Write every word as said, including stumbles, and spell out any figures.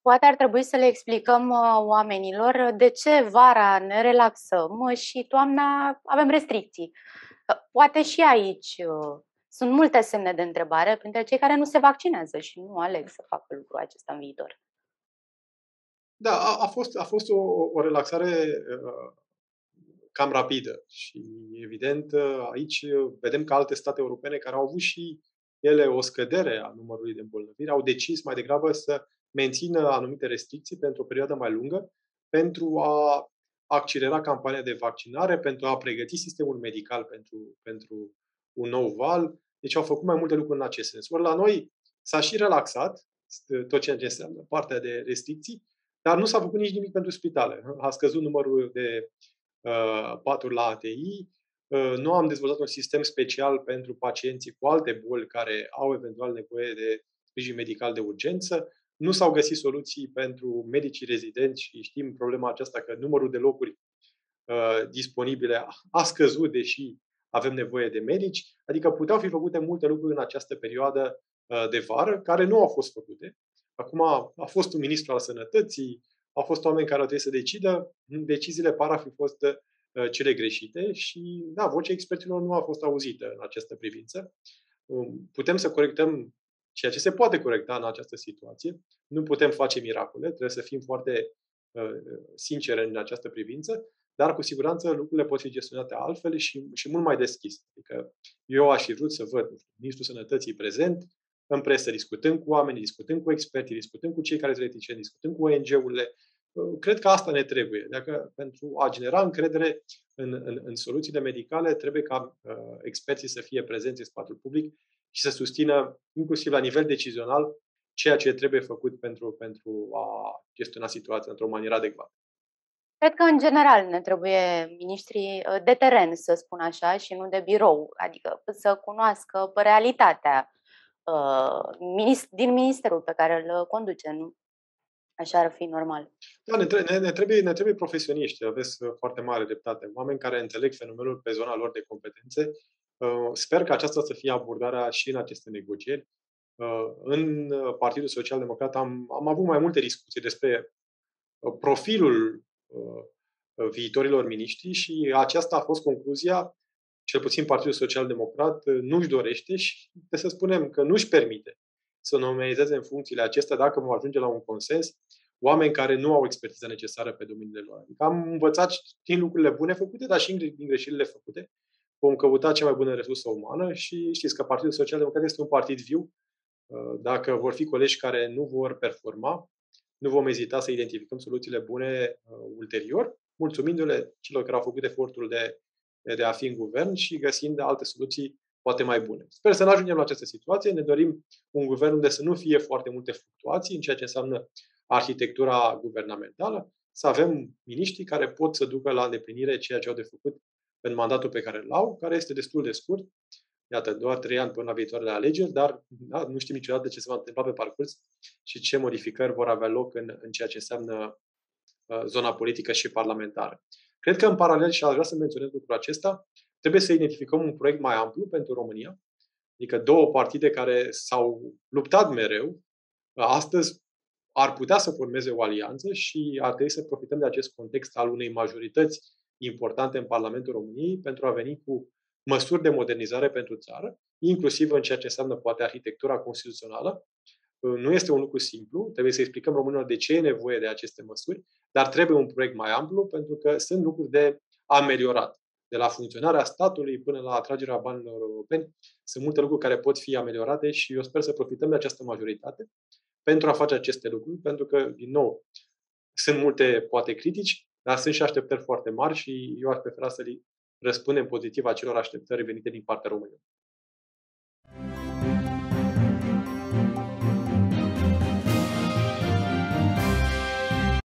poate ar trebui să le explicăm uh, oamenilor de ce vara ne relaxăm uh, și toamna avem restricții. Uh, Poate și aici uh, sunt multe semne de întrebare printre cei care nu se vaccinează și nu aleg să facă lucrul acesta în viitor. Da, a, a fost, a fost o, o relaxare uh, cam rapidă și, evident, uh, aici uh, vedem că alte state europene care au avut și ele o scădere a numărului de îmbolnăviri au decis mai degrabă să mențină anumite restricții pentru o perioadă mai lungă, pentru a accelera campania de vaccinare, pentru a pregăti sistemul medical pentru, pentru un nou val. Deci au făcut mai multe lucruri în acest sens. Ori la noi s-a și relaxat tot ceea ce înseamnă partea de restricții, dar nu s-a făcut nici nimic pentru spitale. A scăzut numărul de uh, paturi la A T I, uh, nu am dezvoltat un sistem special pentru pacienții cu alte boli care au eventual nevoie de sprijin medical de urgență, nu s-au găsit soluții pentru medicii rezidenți și știm problema aceasta că numărul de locuri uh, disponibile a scăzut, deși avem nevoie de medici, adică puteau fi făcute multe lucruri în această perioadă uh, de vară, care nu au fost făcute. Acum a fost un ministru al sănătății, au fost oameni care au trebuit să decidă, deciziile par a fi fost uh, cele greșite și, da, vocea experților nu a fost auzită în această privință. Um, putem să corectăm ceea ce se poate corecta în această situație. Nu putem face miracole, trebuie să fim foarte uh, sinceri în această privință, dar cu siguranță lucrurile pot fi gestionate altfel și, și mult mai deschis. Adică eu aș fi vrut să văd Ministrul Sănătății prezent, în presă, discutând cu oamenii, discutând cu experții, discutând cu cei care sunt eticieni, discutând cu O N G-urile. Cred că asta ne trebuie. Dacă pentru a genera încredere în, în, în soluțiile medicale, trebuie ca uh, experții să fie prezenți în spațiul public și să susțină, inclusiv la nivel decizional, ceea ce trebuie făcut pentru, pentru a gestiona situația într-o manieră adecvată. Cred că, în general, ne trebuie miniștrii de teren, să spun așa, și nu de birou, adică să cunoască realitatea uh, din ministerul pe care îl conduce. Nu? Așa ar fi normal. Da, ne, ne, ne, trebuie, ne trebuie profesioniști, aveți foarte mare dreptate. Oameni care înțeleg fenomenul pe zona lor de competențe. Uh, sper că aceasta să fie abordarea și în aceste negocieri. Uh, în Partidul Social Democrat am, am avut mai multe discuții despre profilul uh, viitorilor miniștri și aceasta a fost concluzia, cel puțin Partidul Social Democrat nu-și dorește și trebuie să spunem că nu-și permite să nominalizeze în funcțiile acestea, dacă vom ajunge la un consens, oameni care nu au expertiza necesară pe domeniile lor. Adică am învățat din lucrurile bune făcute, dar și din greșelile făcute. Vom căuta cea mai bună resursă umană și știți că Partidul Social Democrat este un partid viu. Dacă vor fi colegi care nu vor performa, nu vom ezita să identificăm soluțiile bune uh, ulterior, mulțumindu-le celor care au făcut efortul de, de a fi în guvern și găsind alte soluții poate mai bune. Sper să nu ajungem la această situație. Ne dorim un guvern unde să nu fie foarte multe fluctuații în ceea ce înseamnă arhitectura guvernamentală, să avem miniștri care pot să ducă la îndeplinire ceea ce au de făcut în mandatul pe care îl au, care este destul de scurt. Iată, doar trei ani până la viitoarele alegeri, dar da, nu știm niciodată ce se va întâmpla pe parcurs și ce modificări vor avea loc în, în ceea ce înseamnă uh, zona politică și parlamentară. Cred că, în paralel, și aș vrea să menționez lucrul acesta, trebuie să identificăm un proiect mai amplu pentru România, adică două partide care s-au luptat mereu, astăzi ar putea să formeze o alianță și ar trebui să profităm de acest context al unei majorități importante în Parlamentul României pentru a veni cu măsuri de modernizare pentru țară, inclusiv în ceea ce înseamnă poate arhitectura constituțională. Nu este un lucru simplu, trebuie să explicăm românilor de ce e nevoie de aceste măsuri, dar trebuie un proiect mai amplu pentru că sunt lucruri de ameliorat. De la funcționarea statului până la atragerea banilor europeni, sunt multe lucruri care pot fi ameliorate și eu sper să profităm de această majoritate pentru a face aceste lucruri, pentru că, din nou, sunt multe, poate, critici, dar sunt și așteptări foarte mari și eu aș prefera să răspundem pozitiv acelor așteptări venite din partea României.